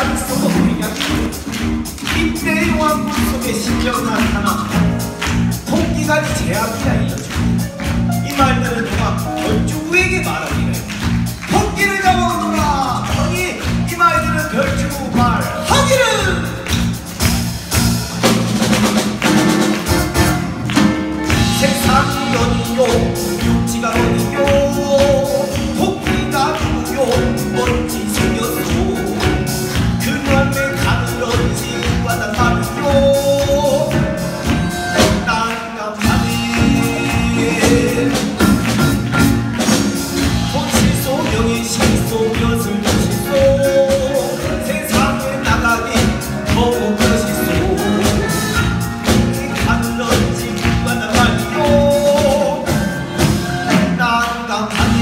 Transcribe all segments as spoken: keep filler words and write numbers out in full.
나를 쏘고 보이냐니 이때 왕국 속에 신령 나타나 토끼가니 제압이라 이러죠. 이 말들은 누가 별주부에게 말하기를 토끼를 잡아오너라 하니 이 말들은 별주부 말하기를 세상이 어디요 육지가 어디요 토끼가 누구요 뭔지 생겼소 그놈의 가늘어지 와단 말이요 난감하네 토치소 명예시소 벼슬 벼시소 세상에 나가기 더욱 벼시소 가늘어지 와단 말이요 난감하네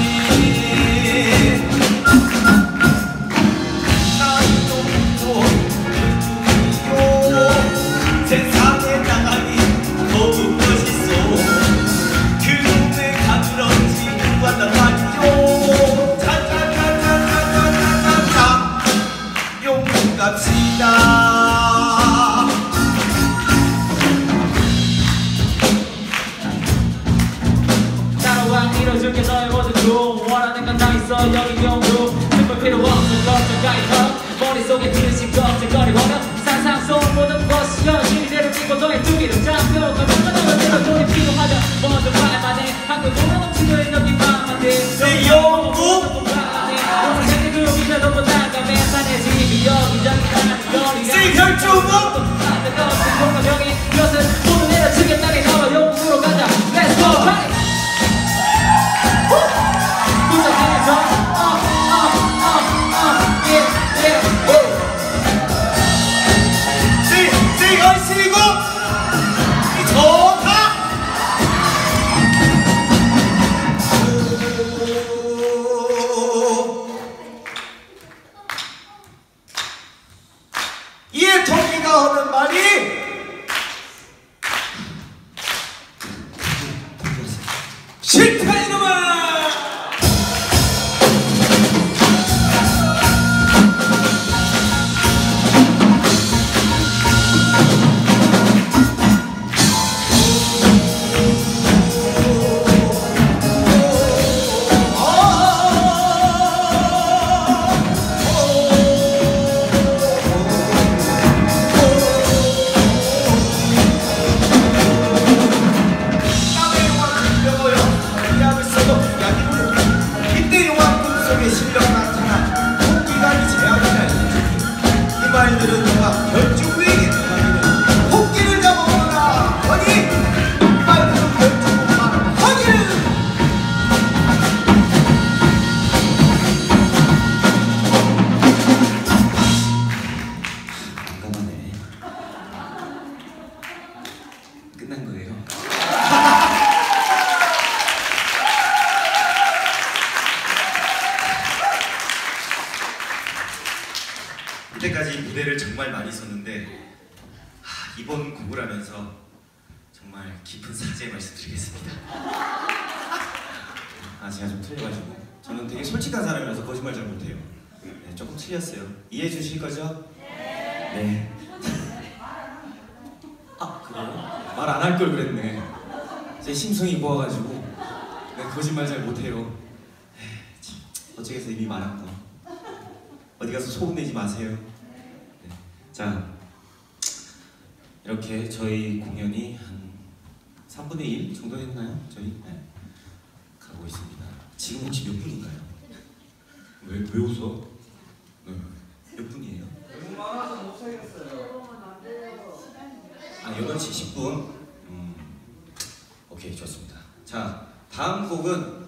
세상에 나가기 더욱 멋있어 그놈의 가늘어지 왔단 말이요 자자자자자자자자 용문 갑시다 따라와 이뤄줄게 너의 모든 중 원하는 건 다 있어 여기 용도 슬플 필요 없는 걱정까지 더 머릿속에 드신 걱정거리워는 상상 속 모든 것이 현실대로 믿고 너의 두기를 잡고 너무너무 대로 돈이 필요하다 모든 말만 해 한국으로 넘치는 여기 맘만 내 용구 오늘 생일 그 밑에 너무 난감해 산의 집이 여기저기 가는 거리가 별주부 나는 것은 공감형이 이것은 모두 내려치겠다니 나와 용구로 가자 Let's go party 구석진에서 어어어어 yeah yeah woo 시시시고 좋다 이에 토끼가 하는 말이 싫다 이놈아 말들은 내가 별주부에게 말하기를 토끼를 잡아오라 하니 이 말들은 별주부 말하기를 난감하네. 끝난 거예요. 이때까지 무대를 정말 많이 썼는데 하, 이번 곡을 하면서 정말 깊은 사죄의 말씀드리겠습니다. 아 제가 좀 틀려가지고 저는 되게 솔직한 사람이라서 거짓말 잘 못해요. 네, 조금 틀렸어요. 이해해 주실 거죠? 네. 아 그래요? 말 안 할 걸 그랬네. 제 심성이 모아가지고 네, 거짓말 잘 못해요. 에이, 어쩌겠어 이미 말한 거. 어디 가서 소문내지 마세요. 네. 자, 이렇게 저희 공연이 한 삼분의 일 정도 했나요? 저희? 네. 가고 있습니다. 지금 혹시 몇 분인가요? 왜, 왜 웃어? 네. 몇 분이에요? 너무 많아서 못 살겠어요. 아, 여덟 시 십 분? 음, 오케이, 좋습니다. 자, 다음 곡은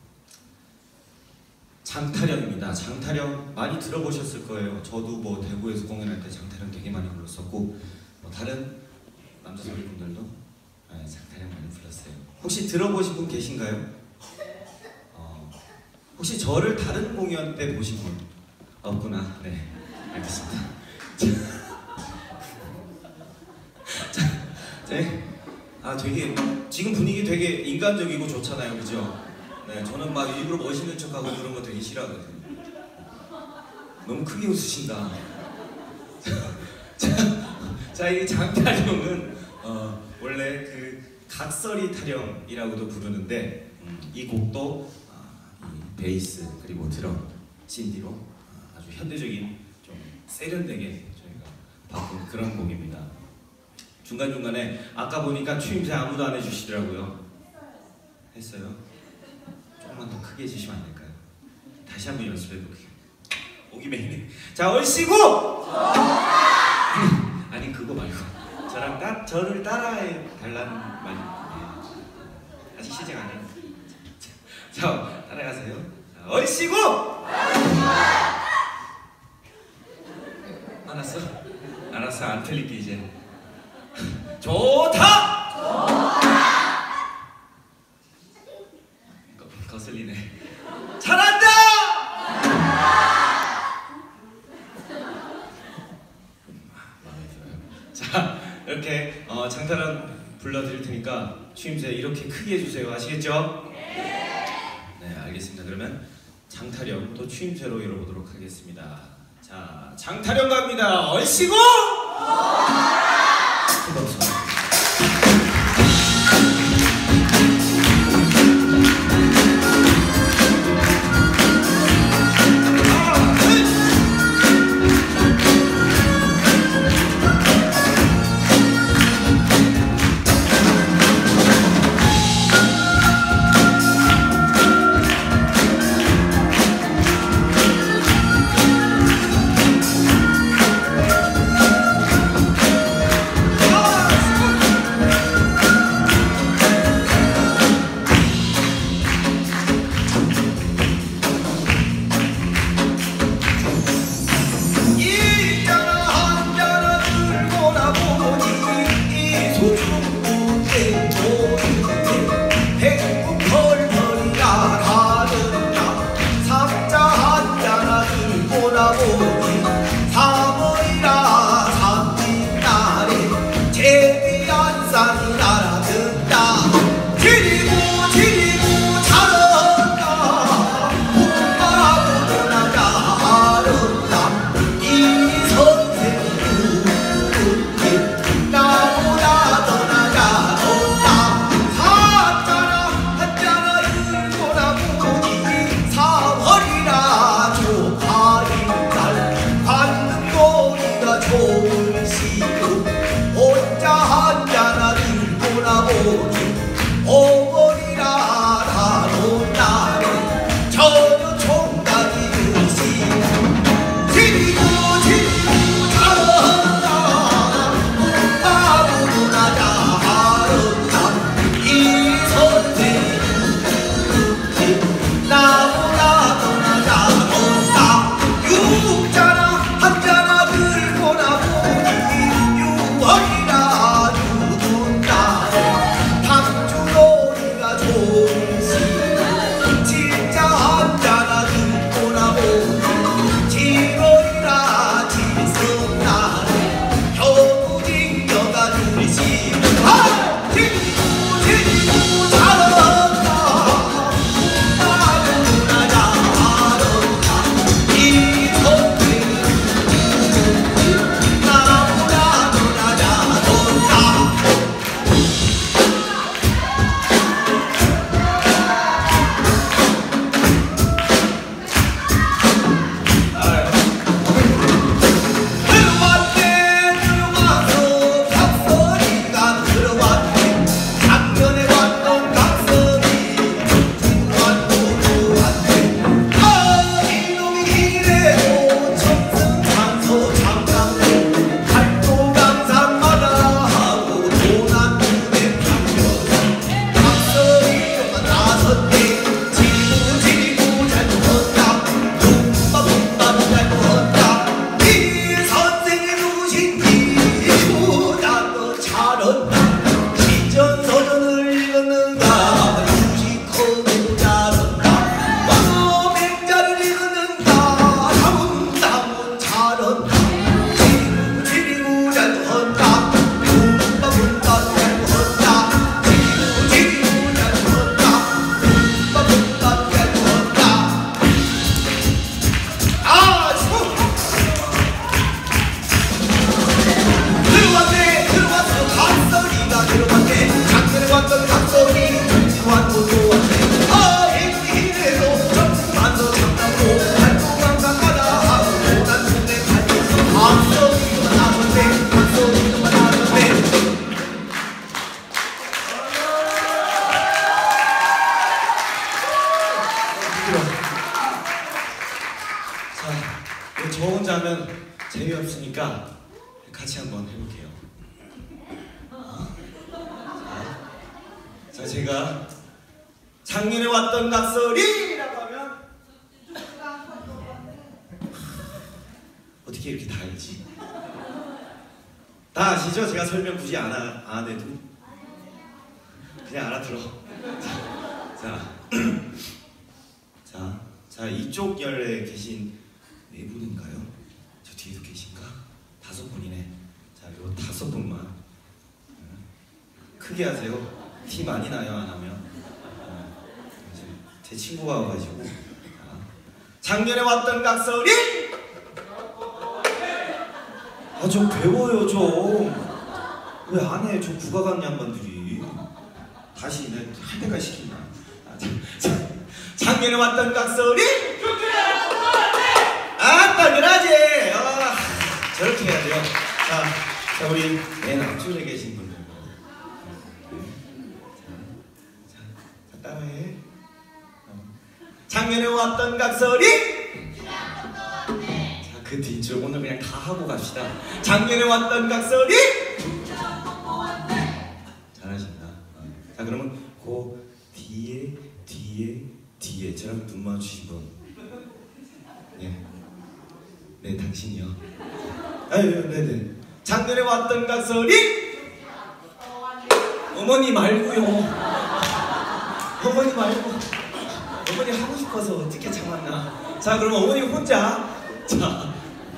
장타령입니다. 장타령 많이 들어보셨을 거예요. 저도 뭐 대구에서 공연할 때 장타령 되게 많이 불렀었고 뭐 다른 남자 소리분들도 네, 장타령 많이 불렀어요. 혹시 들어보신 분 계신가요? 어, 혹시 저를 다른 공연 때 보신 분? 없구나. 네, 알겠습니다. 자, 네. 아 되게 지금 분위기 되게 인간적이고 좋잖아요, 그죠? 네, 저는 막 일부러 멋있는 척하고 그런 거 되게 싫어하거든요. 너무 크게 웃으신다. 자, 자, 이 장타령은 어, 원래 그 각설이 타령이라고도 부르는데 음, 이 곡도 어, 이 베이스 그리고 드럼, 신디로 어, 아주 현대적인 좀 세련되게 저희가 바꾼 그런 곡입니다. 중간 중간에 아까 보니까 추임새 아무도 안 해주시더라고요. 했어요? 조금만 더 크게 해주시면 안 될까요? 다시 한번 연습해 볼게요. 오기 메이네. 자, 얼씨구! 아니 그거 말고 저랑 따, 저를 따라해 달라는 말. 네. 아직 시작 안 해요. 자, 자, 따라가세요. 자, 얼씨구! 알았어? 알았어, 안 틀릴게 이제. 좋다! 거, 거슬리네. 잘한다! 마음에 들어요. 자, 이렇게 어, 장타령 불러드릴 테니까 추임새 이렇게 크게 해주세요. 아시겠죠? 네, 알겠습니다. 그러면 장타령 또 추임새로 열어보도록 하겠습니다. 자, 장타령 갑니다. 얼씨구! 혼자 하면 재미없으니까 같이 한번 해볼게요. 자, 제가 작년에 왔던 각설이라고 하면 어떻게 이렇게 다 알지? 다 아시죠? 제가 설명 굳이 안, 하, 안 해도 그냥 알아들어. 자, 자, 자 이쪽 열에 계신 네 분인가요? 저 뒤에도 계신가? 다섯 분이네. 자, 요 다섯 분만 크게 하세요. 티 많이 나요, 안 하면? 제 친구가 와가지고. 자, 작년에 왔던 각설이. 아, 좀 배워요, 좀. 왜 안 해? 저 국악한 양반들이. 다시 내 할 때까지 시킨다. 아, 자, 자, 작년에 왔던 각설이. 아, 당연하지. 아, 저렇게 해야 돼요. 자, 자 우리 맨 앞줄에 계신 분들. 자, 자, 따라해. 어. 작년에 왔던 각설이. 그 뒤쪽 오늘 그냥 다 하고 갑시다. 작년에 왔던 각설이. 잘하신다. 자, 그러면 그 뒤에 뒤에 뒤에 저랑 눈 마주치신 분. 네, 네 당신이요. 아유, 네네. 작년에 왔던 각설이. 어머니 말고요. 어머니 말고. 어머니 하고 싶어서 어떻게 참았나. 자, 그럼 어머니 혼자. 자,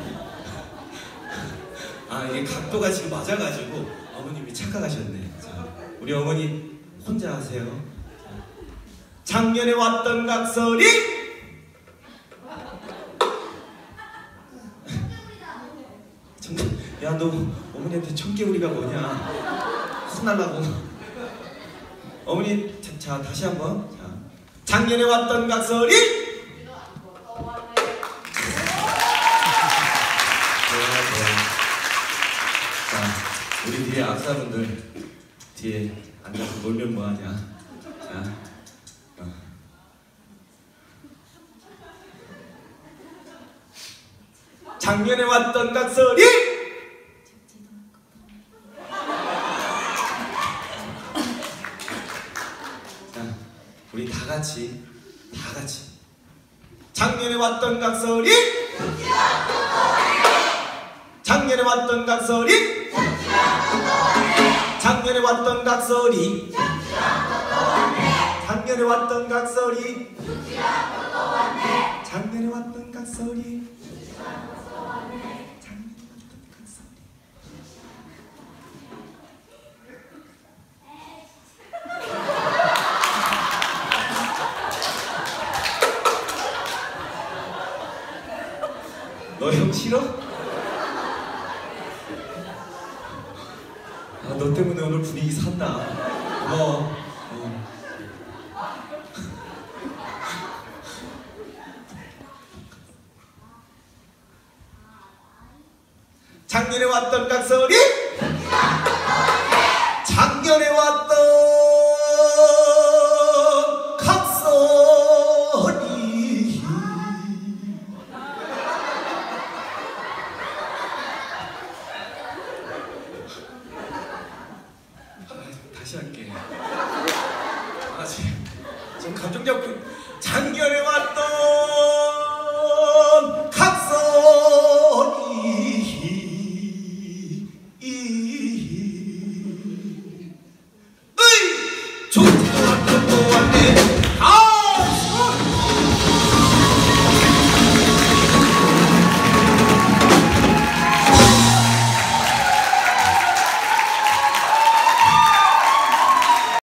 아, 이게 각도가 지금 맞아가지고 어머님이 착각하셨네. 자, 우리 어머니 혼자 하세요. 자, 작년에 왔던 각설이. 야, 너 어머니한테 청개구리가 뭐냐? 혼날라고. 어머니, 자, 자 다시 한번. 자, 작년에 왔던 각설이. 우리 뒤에 악사분들 뒤에 앉아서 놀면 뭐하냐. 자, 어. 작년에 왔던 각설이. 자, 우리 다 같이 다 같이 작년에 왔던 각설이. 작년에 왔던 각설이. 작년에 왔던 각설이. 작년에 왔던 각설이. 작년에 왔던 각설이. 너 형 싫어? 아, 너 때문에 오늘 분위기 샀나? 고마워. 어. 작년에 왔던 각설이. 작년에 왔던 각설이. 다시 할게. 아, 지금 좀 감정 잡고. 작년에 왔던